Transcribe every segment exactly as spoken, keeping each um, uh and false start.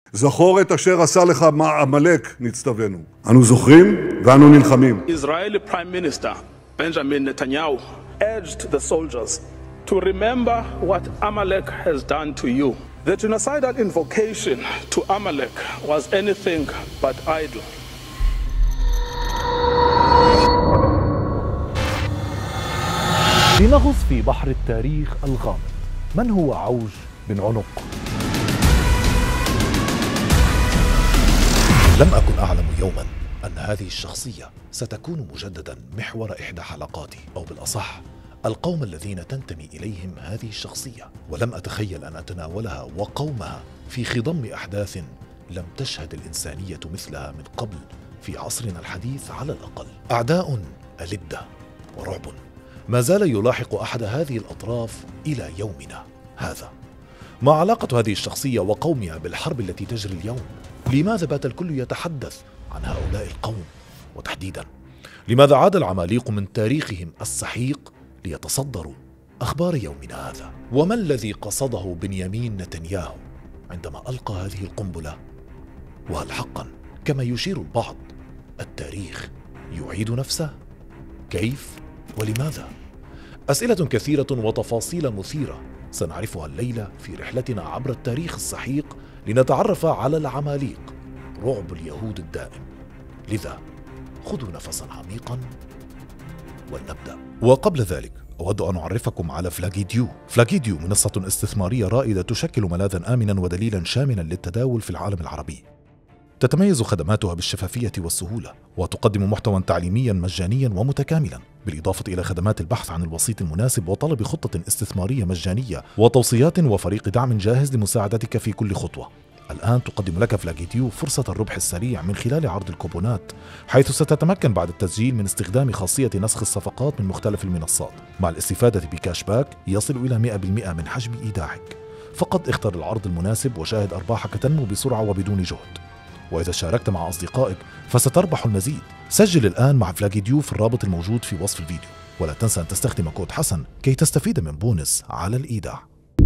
זכור את אשר עשה לך עמלק, נצטווינו. אנו זוכרים ואנו נלחמים. Israeli Prime Minister Benjamin Netanyahu urged the soldiers to remember what Amalek has done to you. The genocidal invocation to Amalek was anything but idle. لنغوص في بحر التاريخ الغامض. من هو عوج بن عنق؟ لم أكن أعلم يوما أن هذه الشخصية ستكون مجددا محور إحدى حلقاتي، أو بالأصح القوم الذين تنتمي إليهم هذه الشخصية، ولم أتخيل أن أتناولها وقومها في خضم أحداث لم تشهد الإنسانية مثلها من قبل في عصرنا الحديث على الأقل. أعداء ألدة ورعب ما زال يلاحق أحد هذه الأطراف إلى يومنا هذا. ما علاقة هذه الشخصية وقومها بالحرب التي تجري اليوم؟ لماذا بات الكل يتحدث عن هؤلاء القوم؟ وتحديدا لماذا عاد العماليق من تاريخهم السحيق ليتصدروا أخبار يومنا هذا؟ وما الذي قصده بنيامين نتنياهو عندما ألقى هذه القنبلة؟ وهل حقا كما يشير البعض التاريخ يعيد نفسه؟ كيف ولماذا؟ أسئلة كثيرة وتفاصيل مثيرة سنعرفها الليلة في رحلتنا عبر التاريخ السحيق لنتعرف على العماليق، رعب اليهود الدائم. لذا خذوا نفسا عميقا ولنبدأ. وقبل ذلك أود أن أعرفكم على فلاجيديو. فلاجيديو منصة استثمارية رائدة تشكل ملاذا آمنا ودليلا شاملا للتداول في العالم العربي. تتميز خدماتها بالشفافية والسهولة، وتقدم محتوى تعليميا مجانيا ومتكاملا، بالإضافة إلى خدمات البحث عن الوسيط المناسب وطلب خطة استثمارية مجانية وتوصيات وفريق دعم جاهز لمساعدتك في كل خطوة. الآن تقدم لك فلاجيديو فرصة الربح السريع من خلال عرض الكوبونات، حيث ستتمكن بعد التسجيل من استخدام خاصية نسخ الصفقات من مختلف المنصات، مع الاستفادة بكاش باك يصل إلى مئة بالمئة من حجم إيداعك. فقط اختر العرض المناسب وشاهد أرباحك تنمو بسرعة وبدون جهد. وإذا شاركت مع أصدقائك فستربح المزيد. سجل الآن مع فلاجيديو في الرابط الموجود في وصف الفيديو، ولا تنسى أن تستخدم كود حسن كي تستفيد من بونس على الإيداع.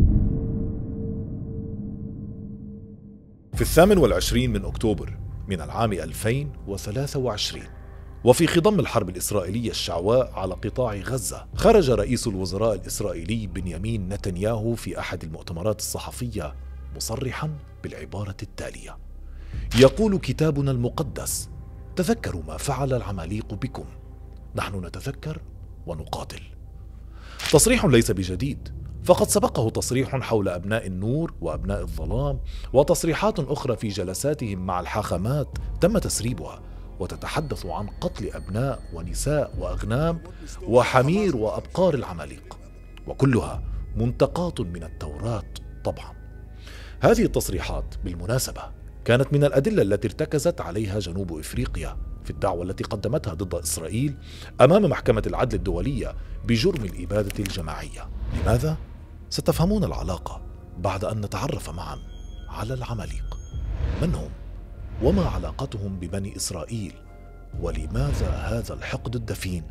في الثامن والعشرين من أكتوبر من العام ألفين وثلاثة وعشرين، وفي خضم الحرب الإسرائيلية الشعواء على قطاع غزة، خرج رئيس الوزراء الإسرائيلي بنيامين نتنياهو في أحد المؤتمرات الصحفية مصرحا بالعبارة التالية: يقول كتابنا المقدس: تذكروا ما فعل العماليق بكم، نحن نتذكر ونقاتل. تصريح ليس بجديد، فقد سبقه تصريح حول أبناء النور وأبناء الظلام، وتصريحات أخرى في جلساتهم مع الحاخامات تم تسريبها، وتتحدث عن قتل أبناء ونساء وأغنام وحمير وأبقار العماليق، وكلها منتقاة من التوراة طبعا. هذه التصريحات بالمناسبة كانت من الأدلة التي ارتكزت عليها جنوب إفريقيا في الدعوة التي قدمتها ضد إسرائيل أمام محكمة العدل الدولية بجرم الإبادة الجماعية. لماذا؟ ستفهمون العلاقة بعد أن نتعرف معا على العماليق. من هم؟ وما علاقتهم ببني إسرائيل؟ ولماذا هذا الحقد الدفين؟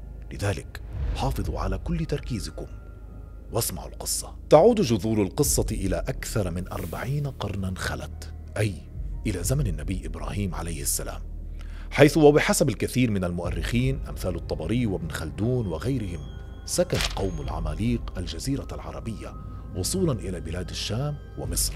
لذلك حافظوا على كل تركيزكم واسمعوا القصة. تعود جذور القصة إلى أكثر من أربعين قرنا خلت، أي إلى زمن النبي إبراهيم عليه السلام، حيث وبحسب الكثير من المؤرخين أمثال الطبري وابن خلدون وغيرهم سكن قوم العماليق الجزيرة العربية وصولا إلى بلاد الشام ومصر.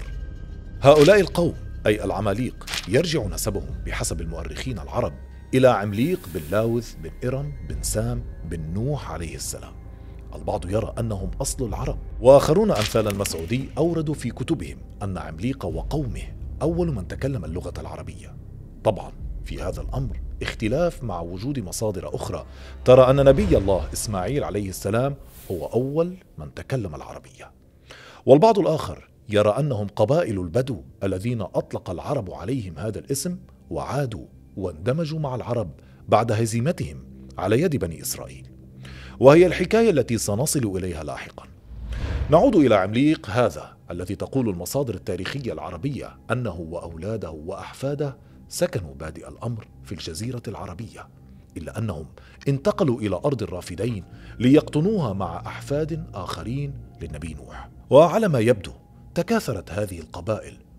هؤلاء القوم أي العماليق يرجع نسبهم بحسب المؤرخين العرب إلى عمليق بن لاوث بن إرم بن سام بن نوح عليه السلام. البعض يرى أنهم أصل العرب، وآخرون أمثال المسعودي أوردوا في كتبهم أن عمليق وقومه أول من تكلم اللغة العربية. طبعا في هذا الأمر اختلاف مع وجود مصادر أخرى ترى أن نبي الله إسماعيل عليه السلام هو أول من تكلم العربية. والبعض الآخر يرى أنهم قبائل البدو الذين أطلق العرب عليهم هذا الاسم وعادوا واندمجوا مع العرب بعد هزيمتهم على يد بني إسرائيل، وهي الحكاية التي سنصل إليها لاحقا. نعود إلى عمليق هذا الذي تقول المصادر التاريخية العربية أنه وأولاده وأحفاده سكنوا بادئ الأمر في الجزيرة العربية، إلا أنهم انتقلوا إلى أرض الرافدين ليقطنوها مع أحفاد آخرين للنبي نوح. وعلى ما يبدو تكاثرت هذه القبائل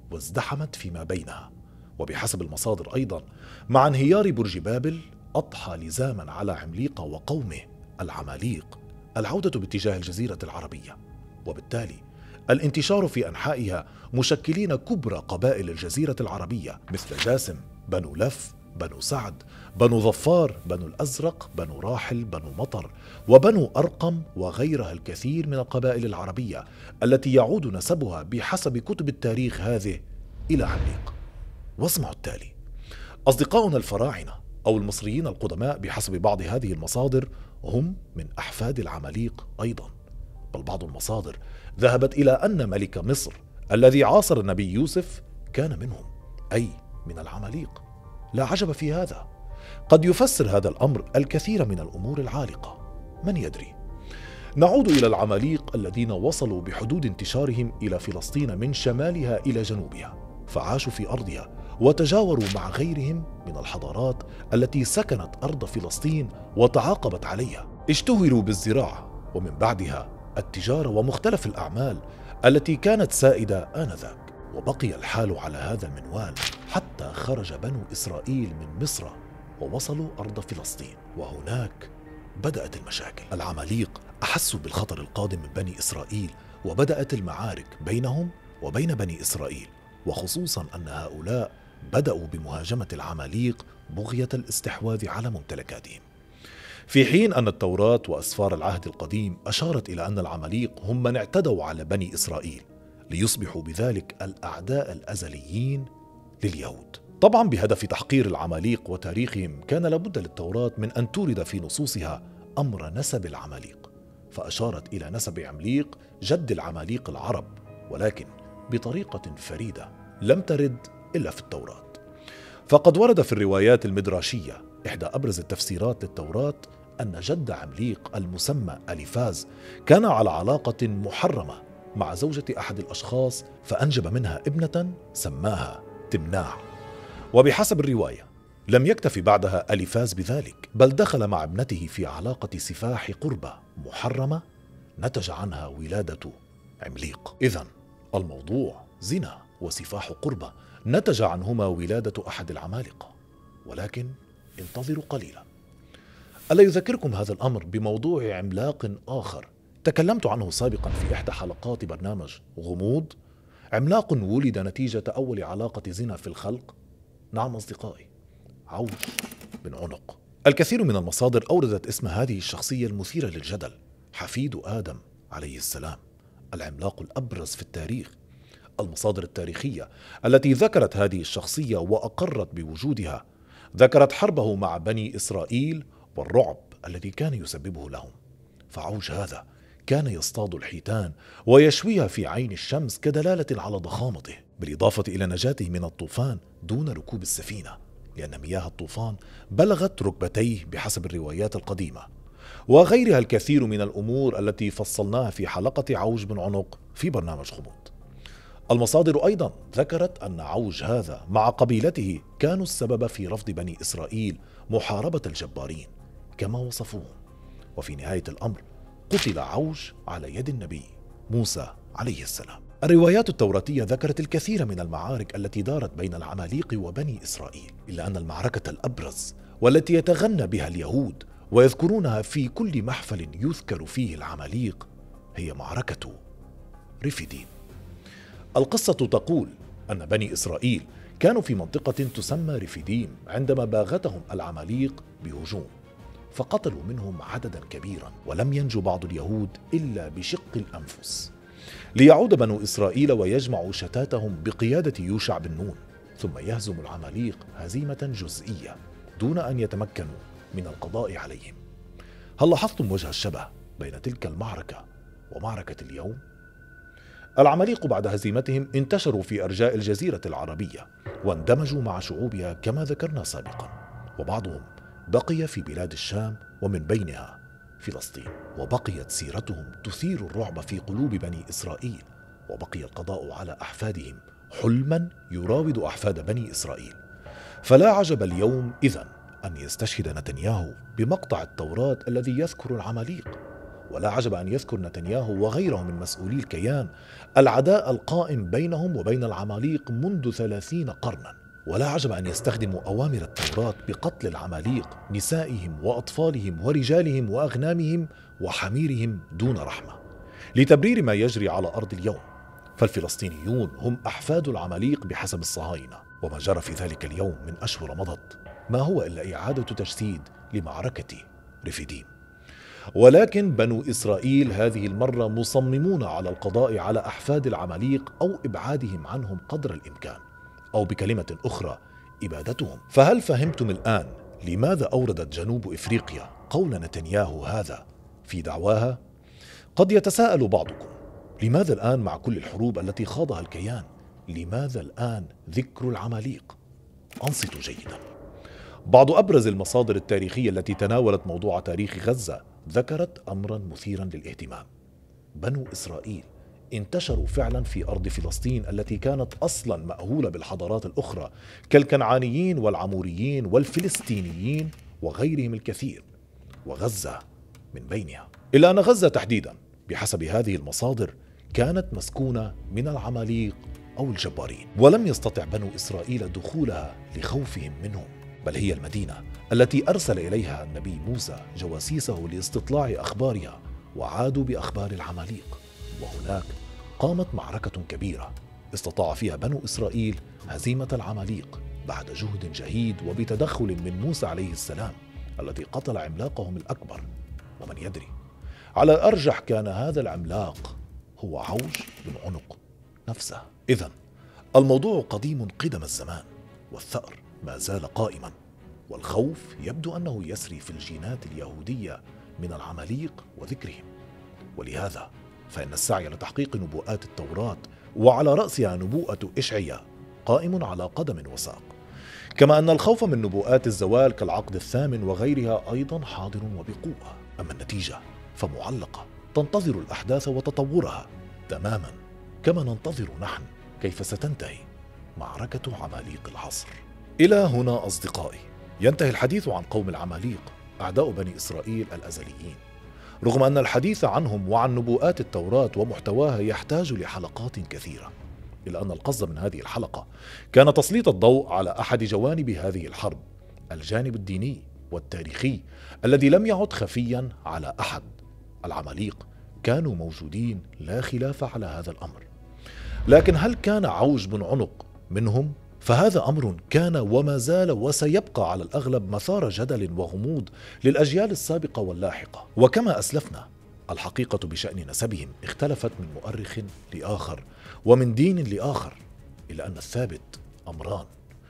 وازدحمت فيما بينها. وبحسب المصادر أيضا مع انهيار برج بابل أضحى لزاما على عمليقة وقومه العماليق العودة باتجاه الجزيرة العربية، وبالتالي الانتشار في أنحائها مشكلين كبرى قبائل الجزيرة العربية مثل جاسم، بنو لف، بنو سعد، بنو ظفار، بنو الأزرق، بنو راحل، بنو مطر، وبنو أرقم، وغيرها الكثير من القبائل العربية التي يعود نسبها بحسب كتب التاريخ هذه إلى عمليق. واسمعوا التالي: أصدقاؤنا الفراعنة أو المصريين القدماء بحسب بعض هذه المصادر هم من أحفاد العماليق أيضا، بل بعض المصادر ذهبت إلى أن ملك مصر الذي عاصر النبي يوسف كان منهم، أي من العماليق. لا عجب في هذا، قد يفسر هذا الأمر الكثير من الأمور العالقة، من يدري. نعود إلى العماليق الذين وصلوا بحدود انتشارهم إلى فلسطين من شمالها إلى جنوبها، فعاشوا في أرضها وتجاوروا مع غيرهم من الحضارات التي سكنت أرض فلسطين وتعاقبت عليها. اشتهروا بالزراعة ومن بعدها التجارة ومختلف الأعمال التي كانت سائدة آنذاك، وبقي الحال على هذا المنوال حتى خرج بنو إسرائيل من مصر ووصلوا أرض فلسطين، وهناك بدأت المشاكل. العماليق أحسوا بالخطر القادم من بني إسرائيل، وبدأت المعارك بينهم وبين بني إسرائيل، وخصوصا أن هؤلاء بدأوا بمهاجمة العماليق بغية الاستحواذ على ممتلكاتهم، في حين أن التوراة وأسفار العهد القديم أشارت إلى أن العماليق هم من اعتدوا على بني إسرائيل ليصبحوا بذلك الأعداء الأزليين لليهود. طبعا بهدف تحقير العماليق وتاريخهم كان لابد للتوراة من أن تورد في نصوصها أمر نسب العماليق، فأشارت إلى نسب عمليق جد العماليق العرب، ولكن بطريقة فريدة لم ترد إلا في التوراة. فقد ورد في الروايات المدراشية إحدى أبرز التفسيرات للتوراة أن جد عمليق المسمى أليفاز كان على علاقة محرمة مع زوجة أحد الأشخاص، فأنجب منها ابنة سماها تمناع. وبحسب الرواية لم يكتف بعدها أليفاز بذلك، بل دخل مع ابنته في علاقة سفاح قربة محرمة نتج عنها ولادة عمليق. إذن الموضوع زنا وسفاح قربة نتج عنهما ولادة أحد العمالقة. ولكن انتظروا قليلا، ألا يذكركم هذا الأمر بموضوع عملاق آخر تكلمت عنه سابقا في إحدى حلقات برنامج غموض؟ عملاق ولد نتيجة أول علاقة زنا في الخلق. نعم أصدقائي، عوج بن عنق. الكثير من المصادر أوردت اسم هذه الشخصية المثيرة للجدل، حفيد آدم عليه السلام، العملاق الأبرز في التاريخ. المصادر التاريخية التي ذكرت هذه الشخصية وأقرت بوجودها ذكرت حربه مع بني إسرائيل والرعب الذي كان يسببه لهم. فعوج هذا كان يصطاد الحيتان ويشويها في عين الشمس كدلالة على ضخامته، بالإضافة إلى نجاته من الطوفان دون ركوب السفينة، لأن مياه الطوفان بلغت ركبتيه بحسب الروايات القديمة، وغيرها الكثير من الأمور التي فصلناها في حلقة عوج بن عنق في برنامج غموض. المصادر أيضا ذكرت أن عوج هذا مع قبيلته كانوا السبب في رفض بني إسرائيل محاربة الجبارين كما وصفوهم، وفي نهاية الأمر قتل عوج على يد النبي موسى عليه السلام. الروايات التوراتية ذكرت الكثير من المعارك التي دارت بين العماليق وبني إسرائيل، إلا أن المعركة الأبرز والتي يتغنى بها اليهود ويذكرونها في كل محفل يذكر فيه العماليق هي معركة رفيديم. القصة تقول أن بني إسرائيل كانوا في منطقة تسمى رفيديم عندما باغتهم العماليق بهجوم، فقتلوا منهم عددا كبيرا، ولم ينجو بعض اليهود إلا بشق الأنفس، ليعود بنو إسرائيل ويجمعوا شتاتهم بقيادة يوشع بن نون، ثم يهزم العماليق هزيمة جزئية دون أن يتمكنوا من القضاء عليهم. هل لاحظتم وجه الشبه بين تلك المعركة ومعركة اليوم؟ العماليق بعد هزيمتهم انتشروا في أرجاء الجزيرة العربية واندمجوا مع شعوبها كما ذكرنا سابقا، وبعضهم بقي في بلاد الشام ومن بينها فلسطين، وبقيت سيرتهم تثير الرعب في قلوب بني إسرائيل، وبقي القضاء على أحفادهم حلما يراود أحفاد بني إسرائيل. فلا عجب اليوم إذن أن يستشهد نتنياهو بمقطع التوراة الذي يذكر العماليق، ولا عجب أن يذكر نتنياهو وغيره من مسؤولي الكيان العداء القائم بينهم وبين العماليق منذ ثلاثين قرنا، ولا عجب أن يستخدموا أوامر التوراة بقتل العماليق نسائهم وأطفالهم ورجالهم وأغنامهم وحميرهم دون رحمة لتبرير ما يجري على أرض اليوم. فالفلسطينيون هم أحفاد العماليق بحسب الصهاينة، وما جرى في ذلك اليوم من أشهر مضت ما هو إلا إعادة تجسيد لمعركة رفيديم. ولكن بنو إسرائيل هذه المرة مصممون على القضاء على أحفاد العماليق أو إبعادهم عنهم قدر الإمكان، أو بكلمة أخرى إبادتهم. فهل فهمتم الآن لماذا أوردت جنوب إفريقيا قول نتنياهو هذا في دعواها؟ قد يتساءل بعضكم، لماذا الآن مع كل الحروب التي خاضها الكيان؟ لماذا الآن ذكر العماليق؟ أنصتوا جيدا. بعض أبرز المصادر التاريخية التي تناولت موضوع تاريخ غزة ذكرت أمرا مثيرا للاهتمام. بنو إسرائيل انتشروا فعلا في أرض فلسطين التي كانت أصلا مأهولة بالحضارات الأخرى كالكنعانيين والعموريين والفلسطينيين وغيرهم الكثير، وغزة من بينها. إلا أن غزة تحديدا بحسب هذه المصادر كانت مسكونة من العماليق أو الجبارين، ولم يستطع بنو إسرائيل دخولها لخوفهم منهم، بل هي المدينة التي أرسل إليها النبي موسى جواسيسه لاستطلاع أخبارها، وعادوا بأخبار العماليق. وهناك قامت معركة كبيرة استطاع فيها بنو إسرائيل هزيمة العماليق بعد جهد جهيد وبتدخل من موسى عليه السلام الذي قتل عملاقهم الأكبر. ومن يدري، على الأرجح كان هذا العملاق هو عوج بن عنق نفسه. إذن الموضوع قديم قدم الزمان، والثأر ما زال قائما، والخوف يبدو أنه يسري في الجينات اليهودية من العماليق وذكرهم. ولهذا فإن السعي لتحقيق نبوءات التوراة وعلى رأسها نبوءة إشعياء قائم على قدم وساق، كما أن الخوف من نبوءات الزوال كالعقد الثامن وغيرها أيضا حاضر وبقوة. أما النتيجة فمعلقة تنتظر الأحداث وتطورها تماما كما ننتظر نحن كيف ستنتهي معركة عماليق العصر. إلى هنا أصدقائي ينتهي الحديث عن قوم العماليق أعداء بني إسرائيل الأزليين، رغم أن الحديث عنهم وعن نبوءات التوراة ومحتواها يحتاج لحلقات كثيرة، إلا أن القصد من هذه الحلقة كان تسليط الضوء على أحد جوانب هذه الحرب، الجانب الديني والتاريخي الذي لم يعد خفيا على أحد. العماليق كانوا موجودين لا خلاف على هذا الأمر، لكن هل كان عوج بن عنق منهم؟ فهذا أمر كان وما زال وسيبقى على الأغلب مثار جدل وغموض للأجيال السابقة واللاحقة. وكما أسلفنا، الحقيقة بشأن نسبهم اختلفت من مؤرخ لآخر ومن دين لآخر، إلا أن الثابت أمران: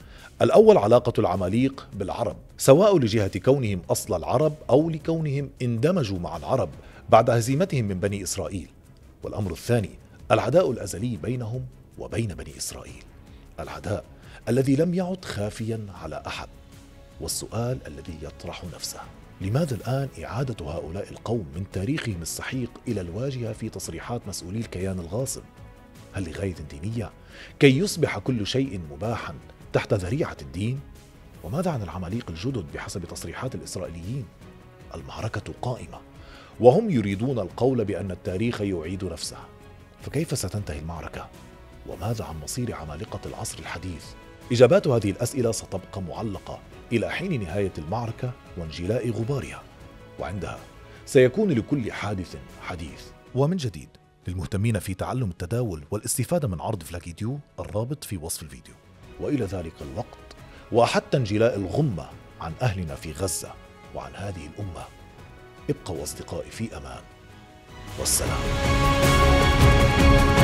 الأول علاقة العماليق بالعرب، سواء لجهة كونهم أصل العرب أو لكونهم اندمجوا مع العرب بعد هزيمتهم من بني إسرائيل. والأمر الثاني العداء الأزلي بينهم وبين بني إسرائيل، العداء الذي لم يعد خافيا على أحد. والسؤال الذي يطرح نفسه: لماذا الآن إعادة هؤلاء القوم من تاريخهم السحيق إلى الواجهة في تصريحات مسؤولي الكيان الغاصب؟ هل لغاية دينية كي يصبح كل شيء مباحا تحت ذريعة الدين؟ وماذا عن العماليق الجدد بحسب تصريحات الإسرائيليين؟ المعركة قائمة، وهم يريدون القول بأن التاريخ يعيد نفسه. فكيف ستنتهي المعركة؟ وماذا عن مصير عمالقة العصر الحديث؟ إجابات هذه الأسئلة ستبقى معلقة إلى حين نهاية المعركة وانجلاء غبارها، وعندها سيكون لكل حادث حديث. ومن جديد للمهتمين في تعلم التداول والاستفادة من عرض فلاكيتيو، الرابط في وصف الفيديو. وإلى ذلك الوقت وحتى انجلاء الغمة عن أهلنا في غزة وعن هذه الأمة، ابقوا أصدقائي في أمان، والسلام.